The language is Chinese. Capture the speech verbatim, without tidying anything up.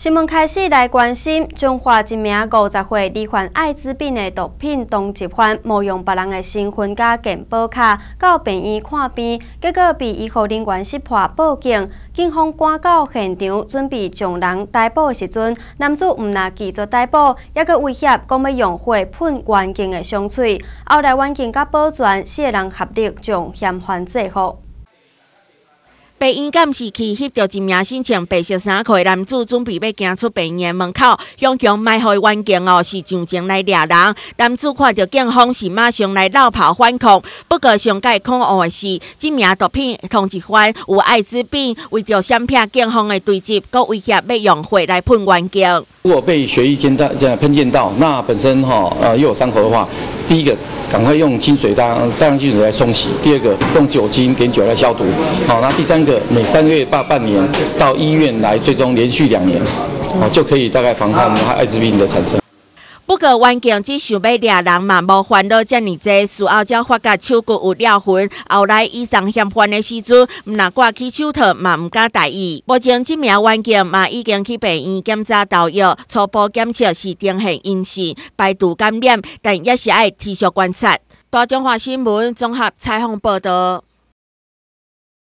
新闻开始来关心，中华一名五十岁罹患艾滋病的毒品同一犯，冒用别人的身份甲健保卡到病院看病，结果被医护人员识破报警。警方赶到现场，准备将人逮捕的时阵，男子毋但拒绝逮捕，还佫威胁讲要用火喷原警的伤喙。后来原警甲保全四个人合力将嫌犯制服。 被因监视器翕到一名身穿白色衫裤的男子，准备要行出病院门口，向强埋伏原警哦是上前来掠人。男子看到警方是马上来绕跑反抗，不过上界恐吓的是，这名毒品通缉犯有艾滋病，为着闪避警方的追击，佮威胁要用火来喷原警。如果被血液溅到、这样喷溅到，那本身哈、哦、呃又有伤口的话，第一个赶快用清水大大量清水来冲洗；第二个用酒精碘酒来消毒。好，那第三个。 每三个月到半年到医院来追踪，连续两年，哦就可以大概防范艾滋病的产生。 不过，原警只想要掠人嘛，无烦恼遮尔济，事后才发觉手骨有裂痕。后来以上嫌犯的时阵，毋但挂起手套，嘛毋敢大意。目前，这名原警嘛已经去病院检查投药，初步检测是丁系阴性，排除感染，但也是爱持续观察。大中华新闻综合采访报道。